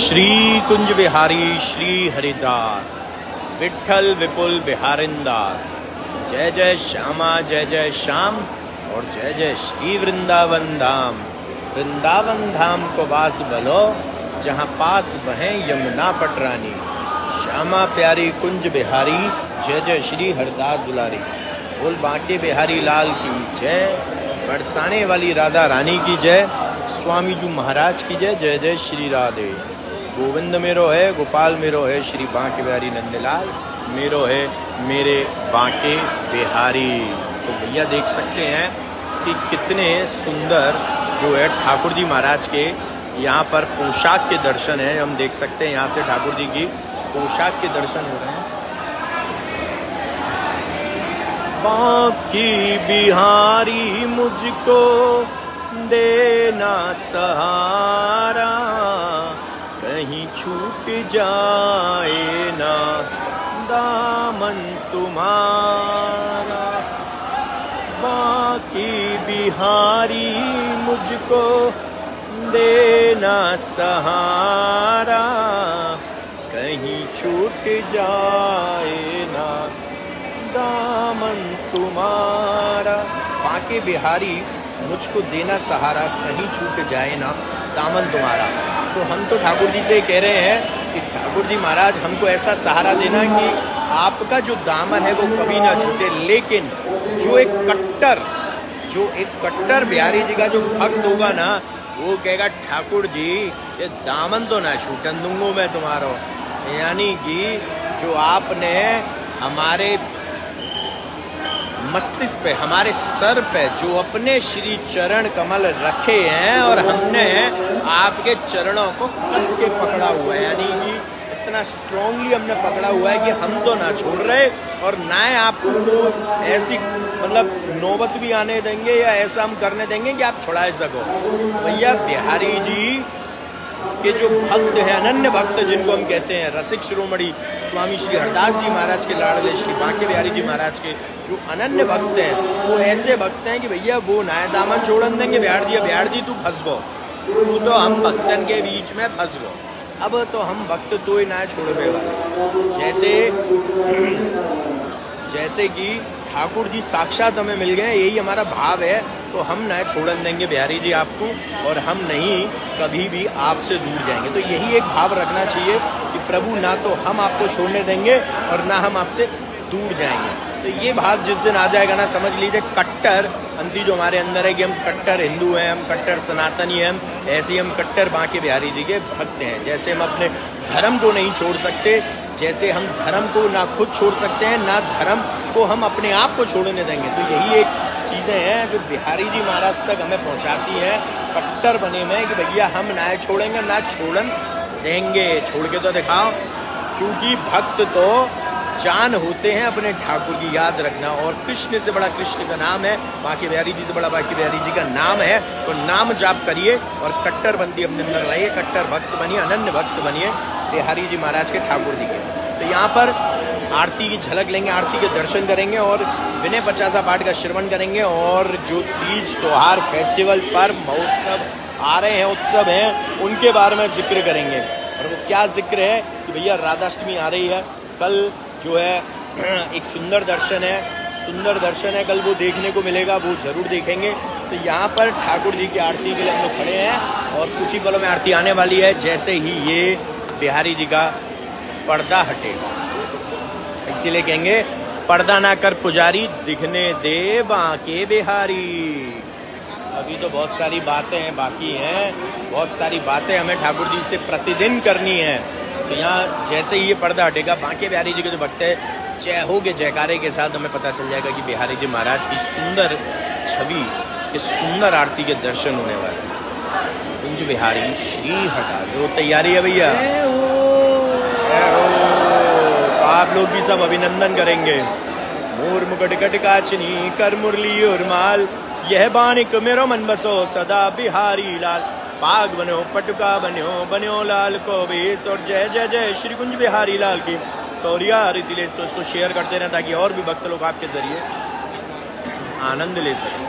श्री कुंज बिहारी श्री हरिदास विठल विपुल बिहारिंदास। जय जय श्यामा जय जय श्याम और जय जय श्री वृंदावन धाम। वृंदावन धाम को वास भलो जहाँ पास बहें यमुना पटरानी। श्यामा प्यारी कुंज बिहारी जय जय श्री हरदास दुलारी। बोल बांके बिहारी लाल की जय, बरसाने वाली राधा रानी की जय, स्वामी जी महाराज की जय। जय जय श्री राधे। गोविंद मेरो है गोपाल मेरो है, श्री बांके बिहारी नंदलाल मेरो है मेरे बांके बिहारी। तो भैया देख सकते हैं कि कितने सुंदर जो है ठाकुर जी महाराज के यहाँ पर पोशाक के दर्शन है। हम देख सकते हैं यहाँ से ठाकुर जी की पोशाक के दर्शन हो रहे हैं। बांके बिहारी मुझको देना सहारा, कहीं छूट जाए ना दामन तुम्हारा। बांके बिहारी मुझको देना सहारा, कहीं छूट जाए ना दामन तुम्हारा। बांके बिहारी मुझको देना सहारा, कहीं छूट जाए ना दामन तुम्हारा। तो हम तो ठाकुर जी से कह रहे हैं कि ठाकुर जी महाराज हमको ऐसा सहारा देना कि आपका जो दामन है वो कभी ना छूटे। लेकिन जो एक कट्टर बिहारी जी का जो भक्त होगा ना, वो कहेगा ठाकुर जी ये दामन तो ना छूटन दूंगा मैं तुम्हारा। यानी कि जो आपने हमारे मस्तिष्क पे, हमारे सर पे जो अपने श्री चरण कमल रखे हैं और हमने आपके चरणों को कस के पकड़ा हुआ है, यानी कि इतना स्ट्रांगली हमने पकड़ा हुआ है कि हम तो ना छोड़ रहे और ना आपको तो ऐसी मतलब नौबत भी आने देंगे या ऐसा हम करने देंगे कि आप छुड़ा सको। भैया बिहारी जी के जो भक्त हैं, अनन्य भक्त जिनको हम कहते हैं, रसिक शिरोमणि स्वामी श्री हरदास जी महाराज के लाडले श्री बांके बिहारी जी महाराज के जो अनन्य भक्त हैं, वो ऐसे भक्त हैं कि भैया वो नाय दामन छोड़न देंगे। बिहार जी तू फंस गो, तू तो हम भक्तन के बीच में फंस गो। अब तो हम भक्त तो ही ना छोड़ने वाले। जैसे कि ठाकुर जी साक्षात हमें मिल गए, यही हमारा भाव है। तो हम ना छोड़न देंगे बिहारी जी आपको, और हम नहीं कभी भी आपसे दूर जाएंगे। तो यही एक भाव रखना चाहिए कि प्रभु ना तो हम आपको छोड़ने देंगे और ना हम आपसे दूर जाएंगे। तो ये भाव जिस दिन आ जाएगा ना, समझ लीजिए कट्टर अंती जो हमारे अंदर है कि हम कट्टर हिंदू हैं, हम कट्टर सनातनी हैं, ऐसे ही हम कट्टर बांके बिहारी जी के भक्त हैं। जैसे हम अपने धर्म को नहीं छोड़ सकते, जैसे हम धर्म को ना खुद छोड़ सकते हैं, ना धर्म को हम अपने आप को छोड़ने देंगे। तो यही एक चीज़ें हैं जो बिहारी जी महाराज तक हमें पहुंचाती हैं कट्टर बने में कि भैया हम ना छोड़ेंगे ना छोड़न देंगे। छोड़ के तो दिखाओ, क्योंकि भक्त तो जान होते हैं अपने ठाकुर की, याद रखना। और कृष्ण से बड़ा कृष्ण का नाम है, बांके बिहारी जी से बड़ा बांके बिहारी जी का नाम है। तो नाम जाप करिए और कट्टर बंदी अपने अंदर लाइए, कट्टर भक्त बनिए, अनन्य भक्त बनिए बिहारी जी महाराज के, ठाकुर जी के। तो यहाँ पर आरती की झलक लेंगे, आरती के दर्शन करेंगे और विनय 50 पाठ का श्रवण करेंगे। और जो तीज त्योहार फेस्टिवल पर्व महोत्सव आ रहे हैं, उत्सव हैं, उनके बारे में जिक्र करेंगे। और वो क्या जिक्र है कि भैया राधाष्टमी आ रही है, कल जो है एक सुंदर दर्शन है कल, वो देखने को मिलेगा, वो जरूर देखेंगे। तो यहाँ पर ठाकुर जी की आरती के लिए हम लोग खड़े हैं और कुछ ही पलों में आरती आने वाली है। जैसे ही ये बिहारी जी का पर्दा हटेगा, इसीलिए कहेंगे पर्दा ना कर पुजारी, दिखने दे बांके बिहारी। अभी तो बहुत सारी बातें बाकी हैं, बहुत सारी बातें हमें ठाकुर जी से प्रतिदिन करनी है। तो यहाँ जैसे ही ये पर्दा हटेगा, बांके बिहारी जी के जो भक्त है, जय हो के जयकारे के साथ हमें पता चल जाएगा कि बिहारी जी महाराज की सुंदर छवि के सुंदर आरती के दर्शन होने वाले हैं। कुंज बिहारी श्री हरदास। जो तैयारी है भैया, आप लोग भी सब अभिनंदन करेंगे। मोर मुकुट कट काचनी कर मुरली और माल, यह बानिक मेरो मन बसो सदा बिहारी लाल। पाग बनो पटुका बन्यो लाल को बेस। और जय जय जय श्री कुंज बिहारी लाल की। तो इसको शेयर करते रहें ताकि और भी भक्त लोग आपके जरिए आनंद ले सकें।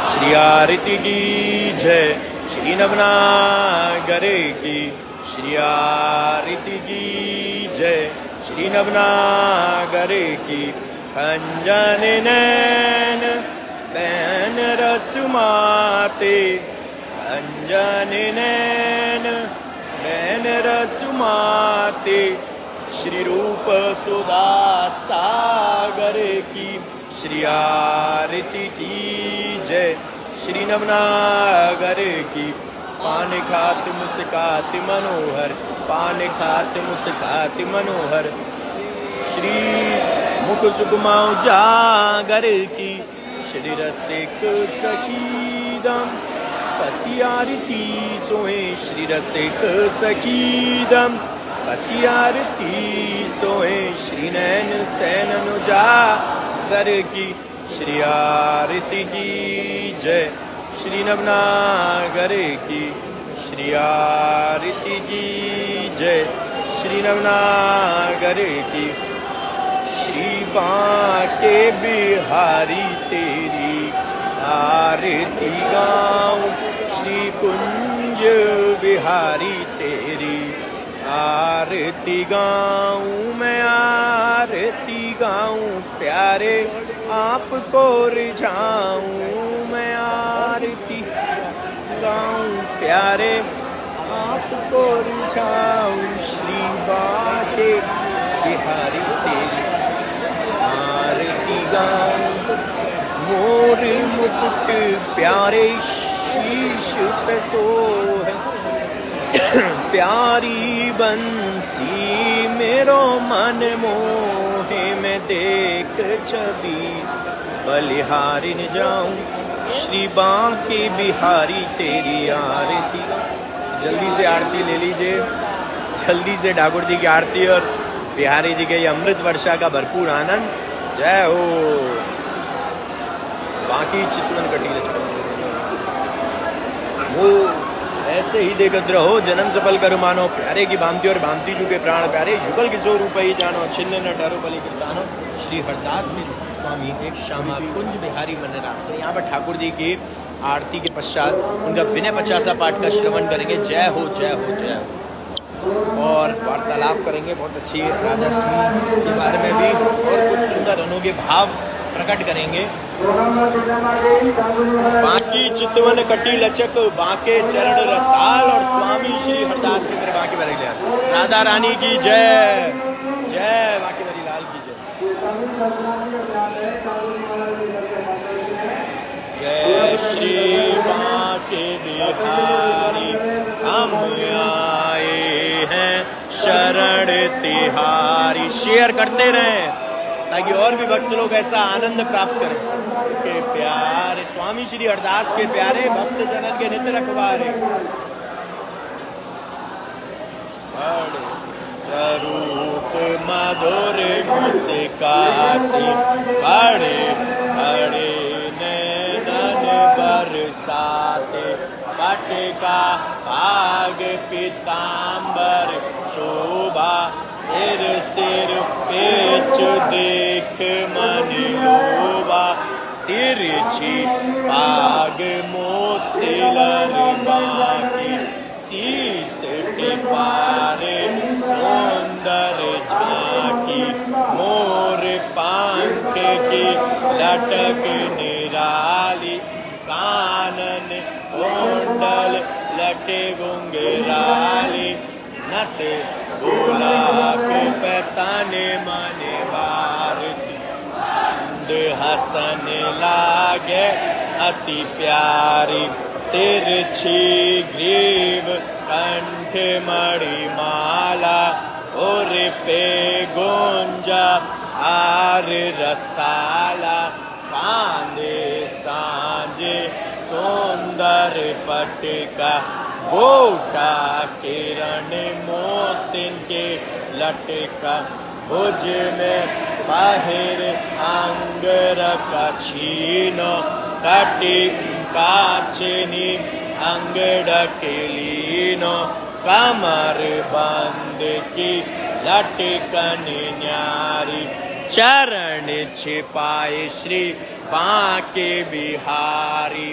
श्री आरती की जय, श्री नवनागरे की श्री आरती की जय, श्री नवनागरे की। खंजन नैन बैन रसुमाते, खंजन नैन बैन रसुमाते, श्री रूप सुधा सागर की श्री आरती की जय, श्री नवनागर की। पान खात मुस्कात मनोहर, पान खात मुस्कात मनोहर, श्री मुख सुकुमाओ जागर की श्री रसिक सखीदम पति आरती सोए, श्री रसिक सखीदम पति आरती सोए, श्री नैन सैन अनुजागर की श्री आरती की जय, श्री नवनागर की श्री आरती की जय, श्री नवनागर की। श्री बांके बिहारी तेरी आरती गाऊं, श्री कुंज बिहारी तेरी आरती गाऊं, मैं आरती गाऊं प्यारे आपको रिझाऊं, मैं आरती गाऊं प्यारे आपको रिझाऊं, श्री बांके बिहारी तेरी आरती गाऊं, मोर मुकुट प्यारे शीश पे सोहे, प्यारी बंसी मेरो मन मोहे, मैं देख छवि बलिहारिन जाऊं, श्री बांके बिहारी तेरी आरती। जल्दी से आरती ले लीजिए, जल्दी से ठाकुर जी की आरती और बिहारी जी के अमृत वर्षा का भरपूर आनंद। जय हो। बाकी चितवन कटीले वो ऐसे ही देखत रहो, जन्म सफल कर मानो, प्यारे की भांति और भांति चुके प्राण प्यारे, युगल किशोर रूप ही जानो, छिन्न न डरो बलि कीर्तानो। श्री हरदास के स्वामी एक श्यामा कुंज बिहारी मन राम। तो यहाँ पर ठाकुर जी की आरती के पश्चात उनका विनय 50 पाठ का श्रवण करेंगे। जय हो जय हो जय हो। और वार्तालाप करेंगे बहुत अच्छी राधाष्टमी के बारे में भी, और कुछ सुंदर अनोखे भाव प्रकट करेंगे। बाकी चितवन कटी लचक बांके चरण रसाल, और स्वामी श्री हरदास के तरह बांके बरी लाल राधा रानी की जय, जय बांके बरी लाल की जय। जय श्री बांके बिहारी हम आए हैं शरण तिहारी। शेयर करते रहें ताकि और भी भक्त लोग ऐसा आनंद प्राप्त करें। इसके प्यारे स्वामी श्री हरदास के प्यारे भक्त जनन के नित्य रखवारे, स्वरूप मधुर मुस्काती, बड़े बड़े नैनन बरसाते, पटका भाग पीतांबर शोभा, सिर सिर पेच देख मन लोभा, तिरछी पाग मोतिलर बाकी, शीस टिपारे सुंदर झांकी, मोर पंख की लटक निराली, कानन कुंडल लटे गुंगराली, नट गुलाब पे तने मने भारती, हसन लागे अति प्यारी, तिरछी ग्रीव कंठ मणि माला, और पे गुंजा आर रसाला, कांदे सांझे सुंदर पटका, गोटा किरण मोतिन के लटका, भुज में बाहिर अंगर का छीनो, कटी काचनी अंगड़ के लीनो, कमर बंद की लटकन न्यारी, चरण छिपाए श्री बांके बिहारी।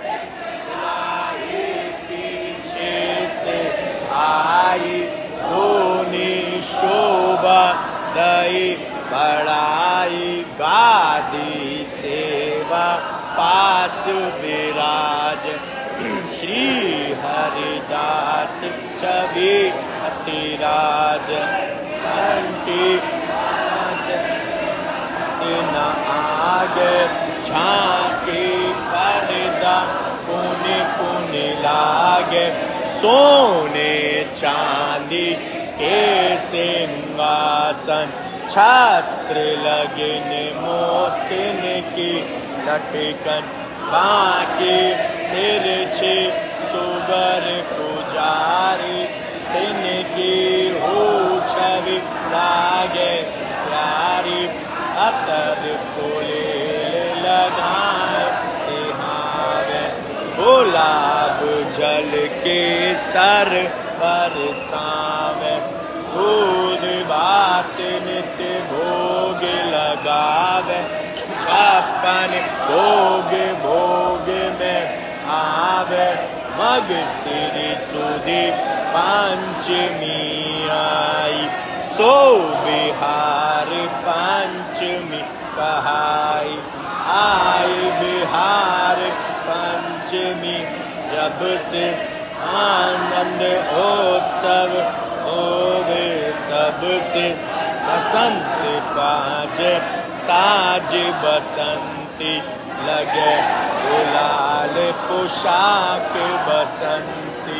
पीछे से आई दोनी शोभा दई बढ़ाई, गादी सेवा पास विराज। श्री हरिदास छवि अतिराज, घंटी न आगे झांकी पर्दा पुनि पुनि लागे। सोने चांदी के सिंहासन, छत्र लगिन मोतिन की लटकन। बांके तिरछे सुगर पुजारी, तिनकी हो छवि लागे प्यारी। अतर फूले लगाए सिहावे, गुलाब जल के सर बरसावे। दूध भात नित्य भोग लगावे, छप्पन भोग भोग में आवे। मग सिर सुधी पंचमी आई, सो बिहार पंचमी कहाई। आई बिहार पंचमी जब से आनंद उत्सव होवे, तब से बसंत बाजे साज बसंती लगे। गुलाल पोशाक बसंती,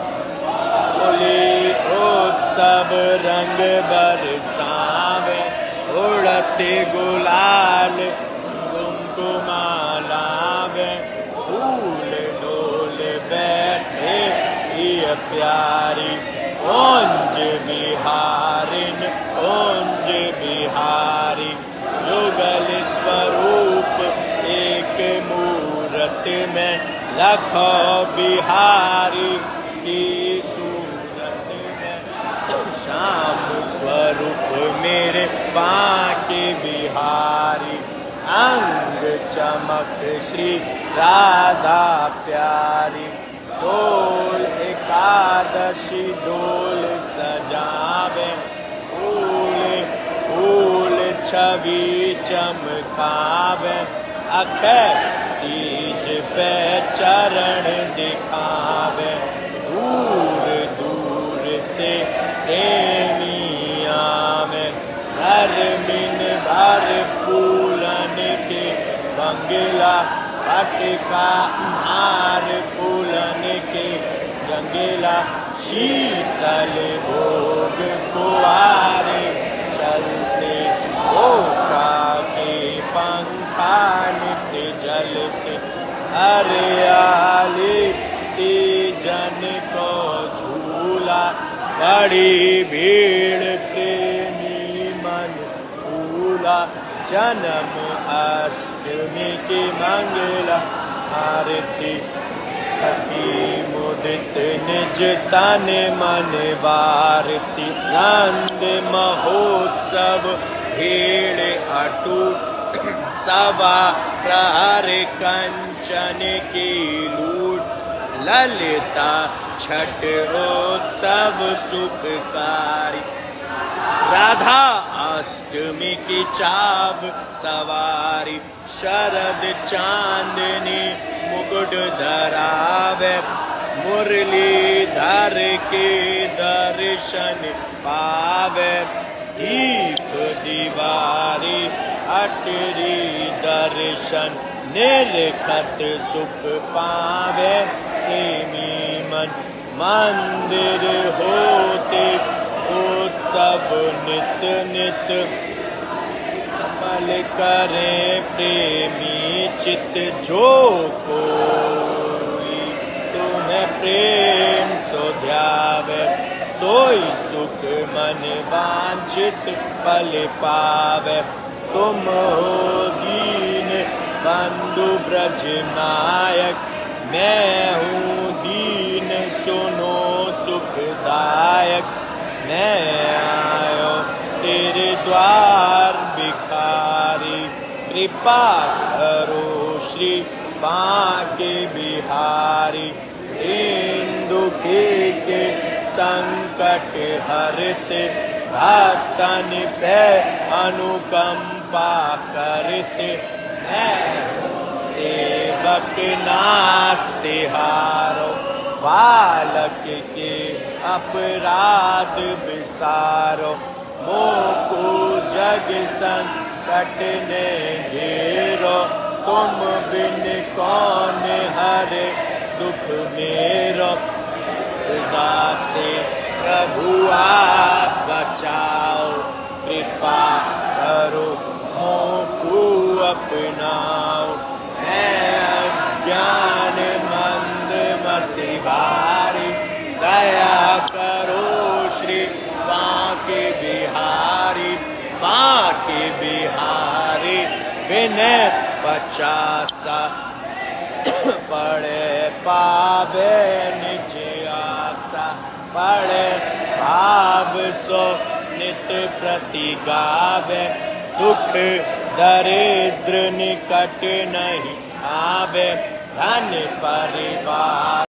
होली उत्सव रंग बरसावे। उड़ते गुलाल कुमकुमा लावे, फूल डोल बैठे ये प्यारी। ओंज बिहारिन ओंज बिहारी, युगल स्वरूप एक मूरत में। लखों बिहारी की सूरत में, श्याम स्वरूप मेरे बांके बिहारी। अंग चमक श्री राधा प्यारी, डोल एकादशी डोल सजावे। फूल फूल छवि चमकावे, अक्षय तीज पे चरण दिखावे। दूर दूर से प्रेमी आवे, घर मिन भर फूलन के बंगला। पटका हार फूलन के जंगला, शीतल भोग फुआरे चलते। ओका के पंखा नित्य जलते, हरियाली जन को झूला। बड़ी भीड़ प्रेमी मन फूला, जन्म अष्टमी की मंगला आरती। सखी मुदित निज तन मन वारती, नंद महोत्सव भीड़ अटूट। सवा प्रहर कंचन की लूट, ललिता छठ उत्सव सुखकारी। राधा अष्टमी की चाब सवारी, शरद चांदनी मुकुट धरावे। मुरलीधर के दर्शन पावे, दीप दीवारी अटरी दर्शन। निरखत सुख पावे प्रेमी मन, मंदिर होते उत्सव नित नित। सफल करें प्रेमी चित, जो कोई तुम्हें प्रेम सो ध्यावे। सोई सुख मन वांछित फल पावे, तुम हो दीन बंधु ब्रज नायक। मैं हूँ दीन सुनो सुखदायक, मैं आयो तेरे द्वार भिखारी। कृपा श्री बांके बिहारी। दीन दुखी के संकट हरते, भक्तन पे अनुकंपा करते। सेवक नाथ तिहारो, बालक के अपराध विसारो। मोको जग संकट ने घेरो, तुम बिन कौन हरे दुख मेरो। उदासे प्रभु आप बचाओ, कृपा करो मोको अपनाओ। मैं अज्ञान मंद मति भारी, दया करो श्री बांके बिहारी। बांके बिहारी विनय 50 पड़े पावे निज आशा। पड़े भाव सो नित प्रति गावे, दुख दरिद्र निकट नहीं आवे। धन परिवार